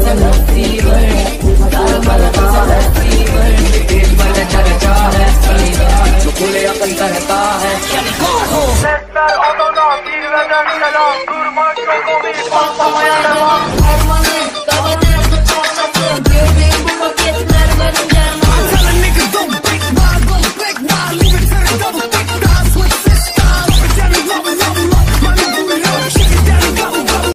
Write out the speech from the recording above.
Sesler Adana, zirveden selam. Durmak yok, o bir patlamaya devam.